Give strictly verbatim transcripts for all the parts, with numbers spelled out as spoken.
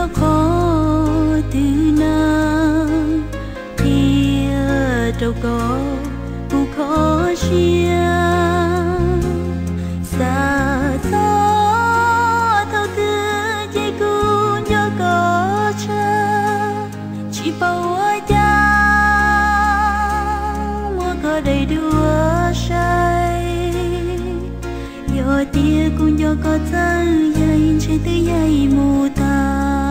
gió khó từ nào thì đâu có cũng khó chia xa gió thâu tư dây cũng gió có cha chỉ bao cha mua có đầy đua say gió tia cũng gió có tay dây trên tới dây mù ta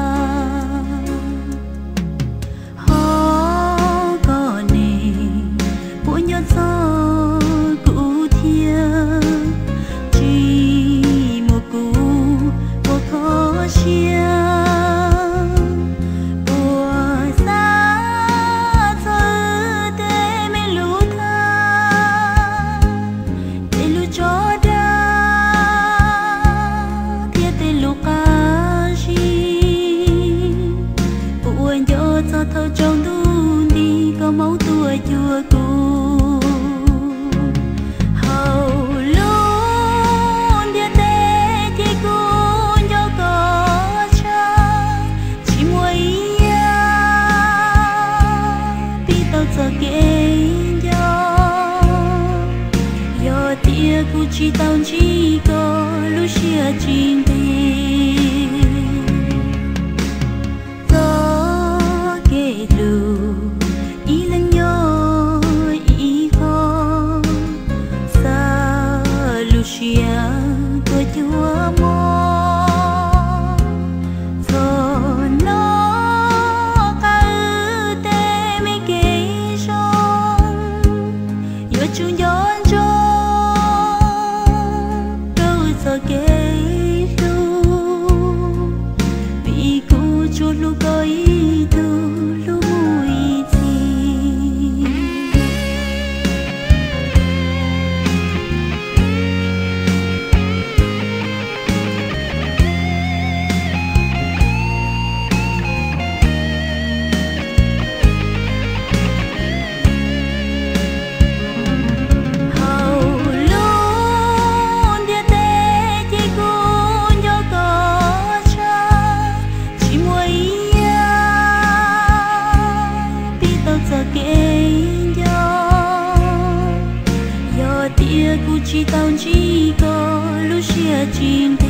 thâu trong đun đi có máu tua chua cu hầu luôn dia tê thì cũng cho có cha chỉ muối bi tao giờ kê gió gió tia cu chỉ tao chỉ có lúc xưa chín chung gió cho đâu giờ kể lu vì cô cho lu coi tu lu mùi gì chỉ tao chỉ có lúc xưa chín